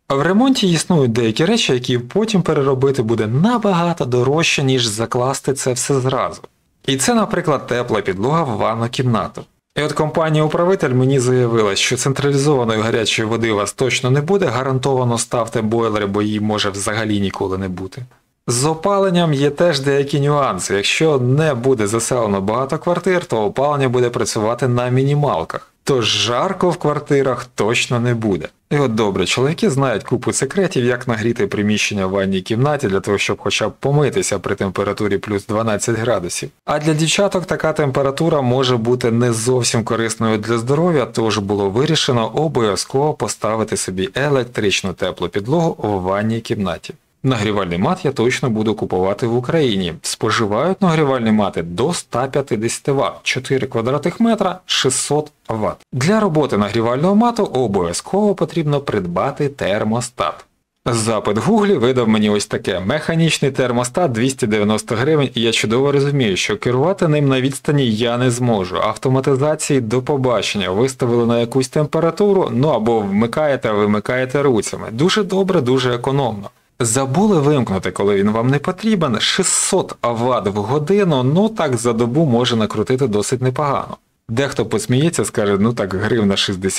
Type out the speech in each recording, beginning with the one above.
В ремонті існують деякі речі, які потім переробити буде набагато дорожче, ніж закласти це все зразу. І це, наприклад, тепла підлога в ванну кімнату. І от компанія-управитель мені заявила, що централізованої гарячої води у вас точно не буде, гарантовано ставте бойлери, бо її може взагалі ніколи не бути. З опаленням є теж деякі нюанси. Якщо не буде заселено багато квартир, то опалення буде працювати на мінімалках. Тож жарко в квартирах точно не буде. І от добре, чоловіки знають купу секретів, як нагріти приміщення в ванній кімнаті для того, щоб хоча б помитися при температурі плюс 12 градусів. А для дівчаток така температура може бути не зовсім корисною для здоров'я, тож було вирішено обов'язково поставити собі електричну теплу підлогу у ванній кімнаті. Нагрівальний мат я точно буду купувати в Україні. Споживають нагрівальні мати до 150 Вт, 4 квадратних метра, 600 Вт. Для роботи нагрівального мату обов'язково потрібно придбати термостат. Запит в Гуглі видав мені ось таке: механічний термостат 290 гривень, і я чудово розумію, що керувати ним на відстані я не зможу. Автоматизації до побачення, виставили на якусь температуру, ну або вмикаєте руцями. Дуже добре, дуже економно. Забули вимкнути, коли він вам не потрібен, 600 Вт в годину, ну так за добу може накрутити досить непогано. Дехто посміється, скаже, ну так гривна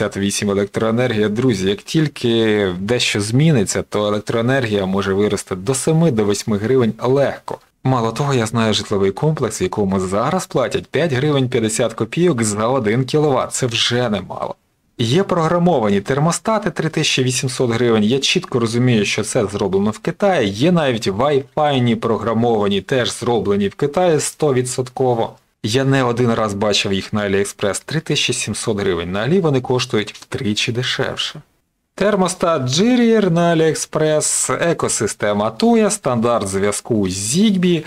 68 електроенергія. Друзі, як тільки дещо зміниться, то електроенергія може вирости до 7-8 гривень легко. Мало того, я знаю житловий комплекс, в якому зараз платять 5 гривень 50 копійок за 1 кВт. Це вже немало. Є програмовані термостати 3800 гривень, я чітко розумію, що це зроблено в Китаї, є навіть Wi-Fi програмовані, теж зроблені в Китаї 100%. Я не один раз бачив їх на AliExpress, 3700 гривень, на Алі вони коштують втричі дешевше. Термостат Jirier на AliExpress, екосистема Tuya, стандарт зв'язку Zigbee,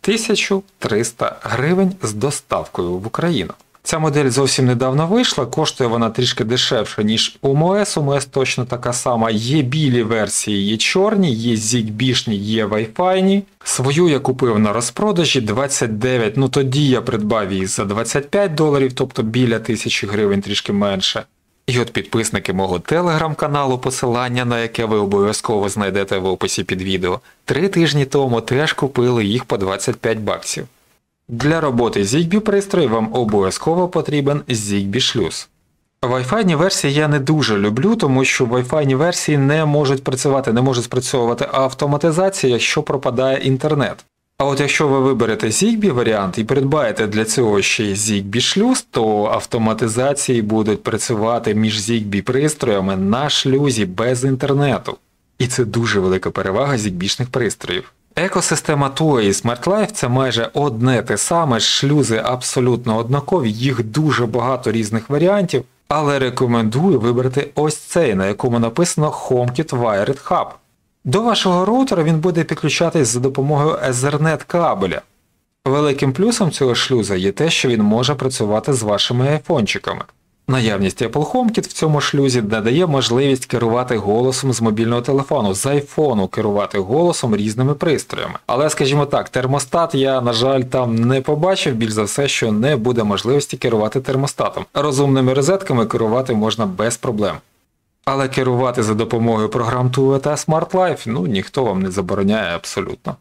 1300 гривень з доставкою в Україну. Ця модель зовсім недавно вийшла, коштує вона трішки дешевше, ніж ОМС. ОМС точно така сама. Є білі версії, є чорні, є зігбішні, є вайфайні. Свою я купив на розпродажі 29, ну тоді я придбав її за $25, тобто біля 1000 гривень, трішки менше. І от підписники мого телеграм-каналу, посилання на яке ви обов'язково знайдете в описі під відео, 3 тижні тому теж купили їх по 25 баксів. Для роботи Zigbee пристрою вам обов'язково потрібен Zigbee шлюз. Wi-Fi версії я не дуже люблю, тому що Wi-Fi версії не можуть працювати, не може спрацьовувати автоматизація, якщо пропадає інтернет. А от якщо ви виберете Zigbee варіант і придбаєте для цього ще й Zigbee шлюз, то автоматизації будуть працювати між Zigbee пристроями на шлюзі без інтернету. І це дуже велика перевага Zigbee-шних пристроїв. Екосистема Tuya і Smart Life – це майже одне те саме, шлюзи абсолютно однакові, їх дуже багато різних варіантів, але рекомендую вибрати ось цей, на якому написано HomeKit Wired Hub. До вашого роутера він буде підключатись за допомогою Ethernet кабеля. Великим плюсом цього шлюза є те, що він може працювати з вашими айфончиками. Наявність Apple HomeKit в цьому шлюзі надає можливість керувати голосом з мобільного телефону, з айфону керувати голосом різними пристроями. Але, скажімо так, термостат я, на жаль, там не побачив, більш за все, що не буде можливості керувати термостатом. Розумними розетками керувати можна без проблем. Але керувати за допомогою програм Tuya та Smart Life, ну, ніхто вам не забороняє абсолютно.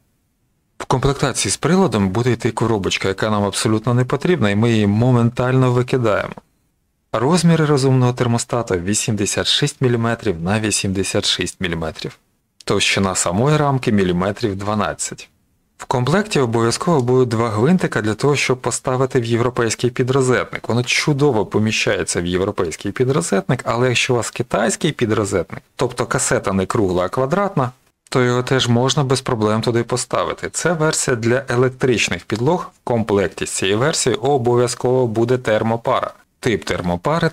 В комплектації з приладом буде йти коробочка, яка нам абсолютно не потрібна, і ми її моментально викидаємо. Розміри розумного термостата 86 мм на 86 мм. Товщина самої рамки міліметрів 12. В комплекті обов'язково будуть 2 гвинтика для того, щоб поставити в європейський підрозетник. Воно чудово поміщається в європейський підрозетник, але якщо у вас китайський підрозетник, тобто касета не кругла, а квадратна, то його теж можна без проблем туди поставити. Це версія для електричних підлог. В комплекті з цієї версії обов'язково буде термопара. Тип термопари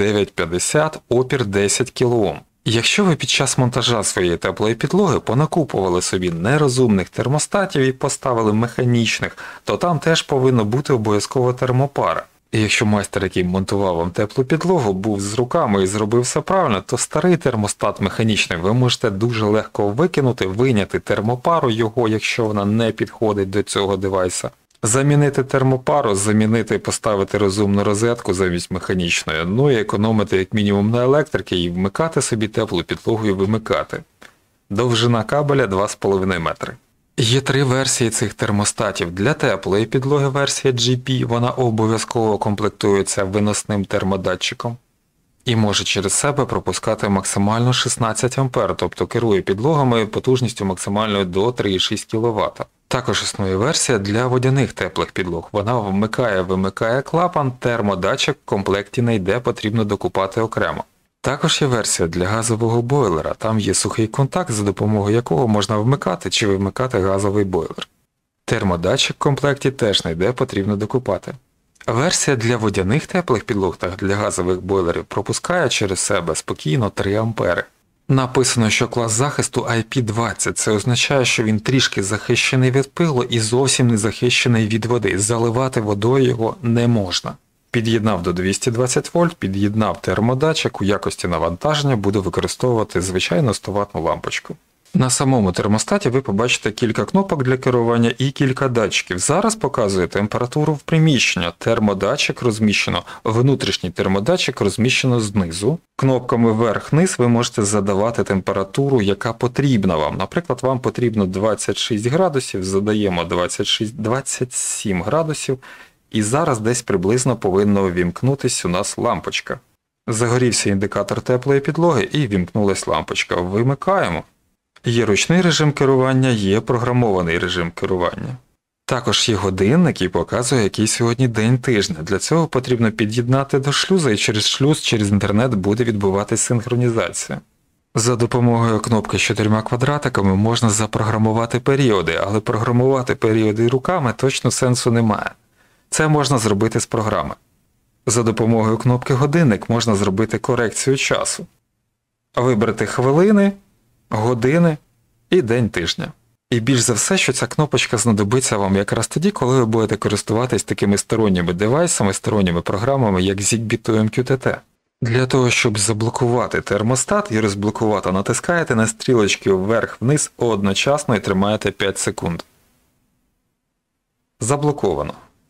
3950, опір 10 кОм. Якщо ви під час монтажа своєї теплої підлоги понакупували собі нерозумних термостатів і поставили механічних, то там теж повинна бути обов'язково термопара. І якщо майстер, який монтував вам теплу підлогу, був з руками і зробив все правильно, то старий термостат механічний ви можете дуже легко викинути, вийняти термопару його, якщо вона не підходить до цього девайса. Замінити термопару, поставити розумну розетку замість механічної, ну і економити як мінімум на електриці і вмикати собі теплу підлогу і вимикати. Довжина кабеля 2,5 метри. Є 3 версії цих термостатів. Для теплої підлоги версія GP, вона обов'язково комплектується виносним термодатчиком і може через себе пропускати максимально 16 А, тобто керує підлогами потужністю максимальною до 3,6 кВт. Також існує версія для водяних теплих підлог. Вона вмикає-вимикає клапан, термодатчик в комплекті не йде, потрібно докупати окремо. Також є версія для газового бойлера, там є сухий контакт, за допомогою якого можна вмикати чи вимикати газовий бойлер. Термодатчик в комплекті теж не йде, потрібно докупати. Версія для водяних теплих підлог та для газових бойлерів пропускає через себе спокійно 3 А. Написано, що клас захисту IP20, це означає, що він трішки захищений від пилу і зовсім не захищений від води, заливати водою його не можна. Під'єднав до 220 вольт, під'єднав термодатчик, у якості навантаження буду використовувати звичайну 100-ваттну лампочку. На самому термостаті ви побачите кілька кнопок для керування і кілька датчиків. Зараз показує температуру в приміщенні. Термодатчик розміщено, внутрішній термодатчик розміщено знизу. Кнопками вверх-вниз ви можете задавати температуру, яка потрібна вам. Наприклад, вам потрібно 26 градусів, задаємо 27 градусів. І зараз десь приблизно повинна увімкнутись у нас лампочка. Загорівся індикатор теплої підлоги і вімкнулась лампочка. Вимикаємо. Є ручний режим керування, є програмований режим керування. Також є годинник і показує, який сьогодні день тижня. Для цього потрібно під'єднати до шлюза і через шлюз, через інтернет буде відбуватись синхронізація. За допомогою кнопки з 4 квадратиками можна запрограмувати періоди, але програмувати періоди руками точно сенсу немає. Це можна зробити з програми. За допомогою кнопки «Годинник» можна зробити корекцію часу. Вибрати хвилини, години і день тижня. І більш за все, що ця кнопочка знадобиться вам якраз тоді, коли ви будете користуватись такими сторонніми девайсами, сторонніми програмами, як Zigbee to MQTT. Для того, щоб заблокувати термостат і розблокувати, натискаєте на стрілочки вверх-вниз одночасно і тримаєте 5 секунд. Заблоковано.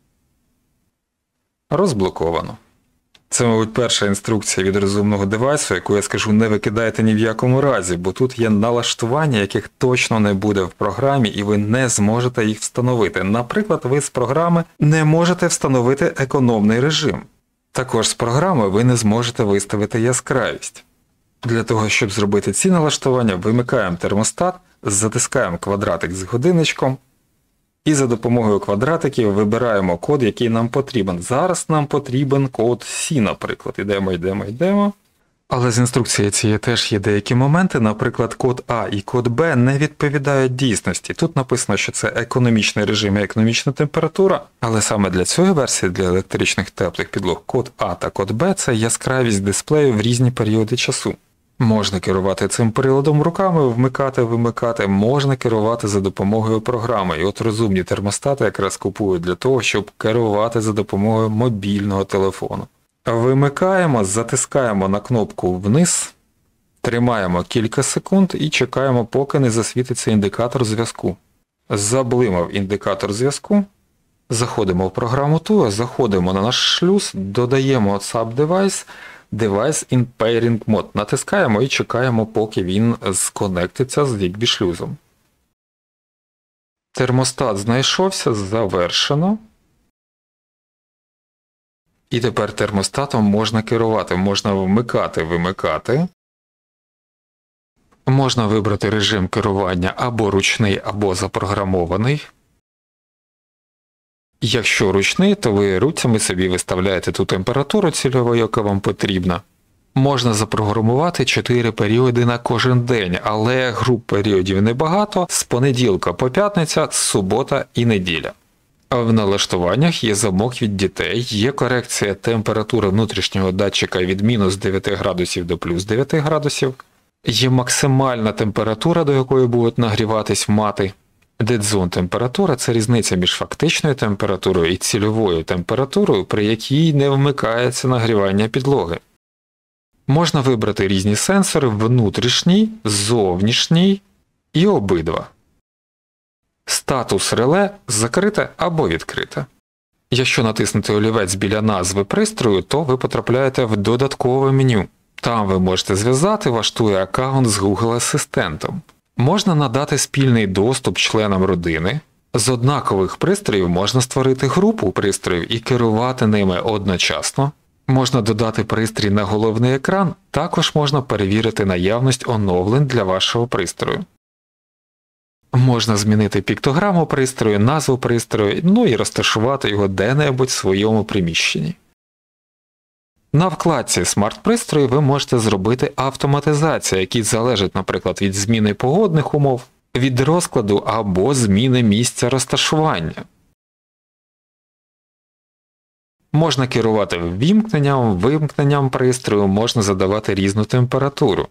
Розблоковано. Це, мабуть, перша інструкція від розумного девайсу, яку я скажу не викидайте ні в якому разі, бо тут є налаштування, яких точно не буде в програмі і ви не зможете їх встановити. Наприклад, ви з програми не можете встановити економний режим. Також з програми ви не зможете виставити яскравість. Для того, щоб зробити ці налаштування, вимикаємо термостат, затискаємо квадратик з годинничком, і за допомогою квадратиків вибираємо код, який нам потрібен. Зараз нам потрібен код C, наприклад. Йдемо. Але з інструкції цієї теж є деякі моменти, наприклад, код А і код Б не відповідають дійсності. Тут написано, що це економічний режим і економічна температура, але саме для цієї версії, для електричних теплих підлог, код А та код Б – це яскравість дисплею в різні періоди часу. Можна керувати цим приладом руками, вмикати-вимикати, можна керувати за допомогою програми. І от розумні термостати якраз купують для того, щоб керувати за допомогою мобільного телефону. Вимикаємо, затискаємо на кнопку вниз, тримаємо кілька секунд і чекаємо, поки не засвітиться індикатор зв'язку. Заблимав індикатор зв'язку, заходимо в програму TUA, заходимо на наш шлюз, додаємо Sub-Device, Device in Pairing Mode. Натискаємо і чекаємо, поки він сконектиться з Zigbee шлюзом. Термостат знайшовся, завершено. І тепер термостатом можна керувати, можна вмикати. Можна вибрати режим керування або ручний, або запрограмований. Якщо ручний, то ви руцями собі виставляєте ту температуру цільову, яка вам потрібна. Можна запрограмувати 4 періоди на кожен день, але груп періодів небагато, з понеділка по п'ятниця, субота і неділя. А в налаштуваннях є замок від дітей, є корекція температури внутрішнього датчика від мінус 9 градусів до плюс 9 градусів, є максимальна температура, до якої будуть нагріватись мати. Дедзон температура – це різниця між фактичною температурою і цільовою температурою, при якій не вмикається нагрівання підлоги. Можна вибрати різні сенсори – внутрішній, зовнішній і обидва. Статус реле закрите або відкрите. Якщо натиснути олівець біля назви пристрою, то ви потрапляєте в додаткове меню. Там ви можете зв'язати ваш TUI аккаунт з Google Асистентом. Можна надати спільний доступ членам родини. З однакових пристроїв можна створити групу пристроїв і керувати ними одночасно. Можна додати пристрій на головний екран, також можна перевірити наявність оновлень для вашого пристрою. Можна змінити піктограму пристрою, назву пристрою, ну і розташувати його де-небудь в своєму приміщенні. На вкладці «Смарт-пристрої» ви можете зробити автоматизацію, які залежать, наприклад, від зміни погодних умов, від розкладу або зміни місця розташування. Можна керувати ввімкненням, вимкненням пристрою, можна задавати різну температуру.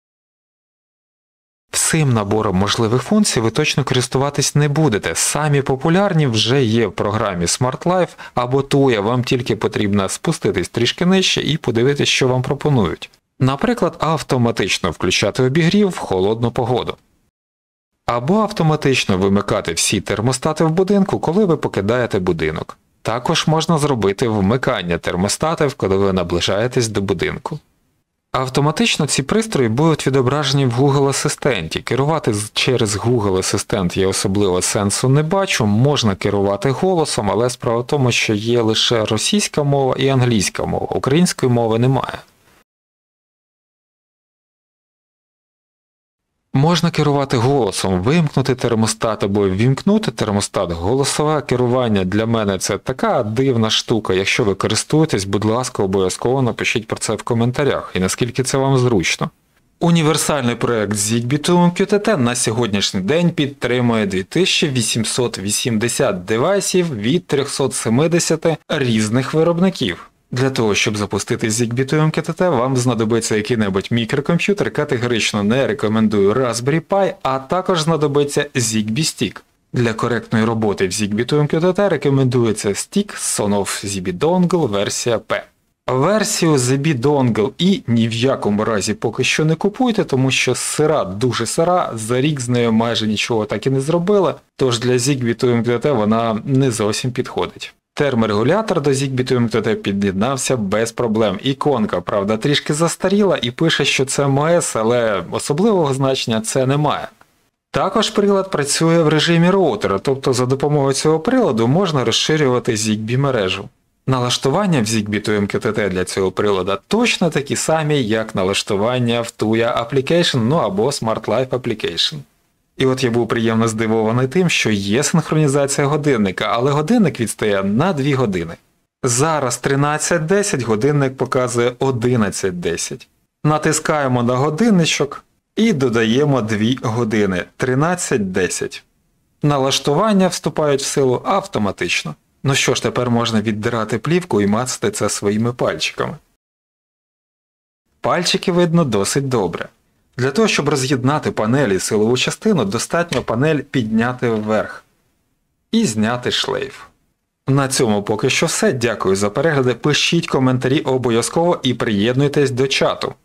Всім набором можливих функцій ви точно користуватись не будете. Самі популярні вже є в програмі Smart Life або TUI, вам тільки потрібно спуститись трішки нижче і подивитись, що вам пропонують. Наприклад, автоматично включати обігрів в холодну погоду. Або автоматично вимикати всі термостати в будинку, коли ви покидаєте будинок. Також можна зробити вмикання термостатів, коли ви наближаєтесь до будинку. Автоматично ці пристрої будуть відображені в Google Асистенті. Керувати через Google Асистент я особливо сенсу не бачу, можна керувати голосом, але справа в тому, що є лише російська мова і англійська мова, української мови немає. Можна керувати голосом, вимкнути термостат або ввімкнути термостат. Голосове керування для мене це така дивна штука. Якщо ви користуєтесь, будь ласка, обов'язково напишіть про це в коментарях і наскільки це вам зручно. Універсальний проект Zigbee TUI QTT на сьогоднішній день підтримує 2880 девайсів від 370 різних виробників. Для того, щоб запустити Zigbee TUI QTT, вам знадобиться який-небудь мікрокомп'ютер, категорично не рекомендую Raspberry Pi, а також знадобиться Zigbee Stick. Для коректної роботи в Zigbee TUI QTT рекомендується Stick Sonoff ZB Dongle версія P. Версію ZB Dongle і ні в якому разі поки що не купуйте, тому що сира дуже сира, за рік з нею майже нічого так і не зробили, тож для Zigbee TUI QTT вона не зовсім підходить. Терморегулятор до Zigbee TUI QTT під'єднався без проблем. Іконка, правда, трішки застаріла і пише, що це МС, але особливого значення це не має. Також прилад працює в режимі роутера, тобто за допомогою цього приладу можна розширювати Zigbee мережу. Налаштування в Zigbee TUI QTT для цього прилада точно такі самі, як налаштування в TUI Application, ну або Smart Life Application. І от я був приємно здивований тим, що є синхронізація годинника, але годинник відстає на 2 години. Зараз 13:10, годинник показує 11:10. Натискаємо на годинничок і додаємо 2 години, 13:10. Налаштування вступають в силу автоматично. Ну що ж, тепер можна віддирати плівку і мацати це своїми пальчиками. Пальчики видно досить добре. Для того, щоб роз'єднати панель і силову частину, достатньо панель підняти вверх і зняти шлейф. На цьому поки що все. Дякую за перегляди, пишіть коментарі обов'язково і приєднуйтесь до чату.